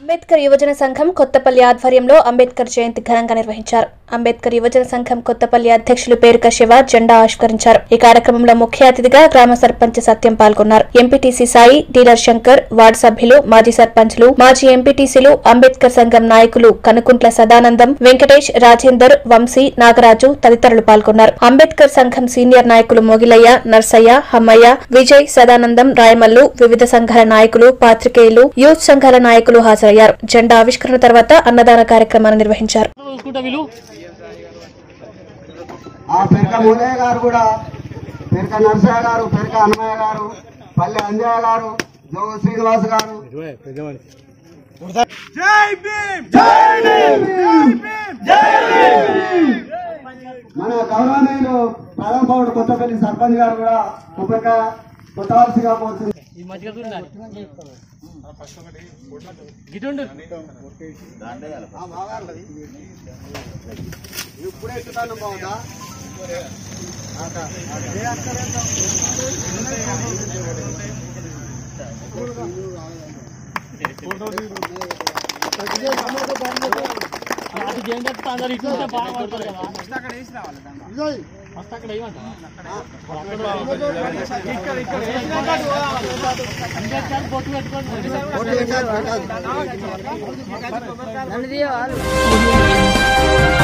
అంబేద్కర్ యువజన సంఘం కొత్తపల్లి ఆధ్వర్యంలో అంబేద్కర్ జయంతి ఘనంగా నిర్వహించారు. అంబేద్కర్ యువజన సంఘం కొత్తపల్లి అధ్యక్షులు పేరుక శివ జెండా ఆవిష్కరించారు. ఈ కార్యక్రమంలో ముఖ్య అతిథిగా గ్రామ సర్పంచ్ సత్యం పాల్గొన్నారు. MPTC Sai, dealer Shankar, ward సభ్యులు, మాజీ సర్పంచ్లు, మాజీ ఎంపీటీసీలు, అంబేద్కర్ సంఘం నాయకులు కనుకుంట్ల సదానందం, వెంకటేష్, రాజేందర్, వంశీ, నాగరాజు తదితరులు పాల్గొన్నారు. అంబేద్కర్ సంఘం సీనియర్ నాయకులు మొగిలయ్య, నర్సయ్య, హమ్మయ్య, విజయ్, సదానందం, రాయమల్లు, వివిధ సంఘాల నాయకులు, పాత్రికేయులు, యూత్ సంఘాల నాయకులు హాజరయ్యారు. జెండా ఆవిష్కరణ తర్వాత అన్నదాన కార్యక్రమాన్ని నిర్వహించారు. నర్సయ్య గారు, అన్నయ్య గారు, పల్లె అంజయ్య గారు, జోగు శ్రీనివాస్ గారు, మన గౌరవనీయులు ప్రధాన పౌరుడు కొత్తపల్లి సర్పంచ్ గారు కూడా కొత్తవలసిగా పోతుంది. ఇప్పుడే ఎత్తుతాను బాగుందా నన్ను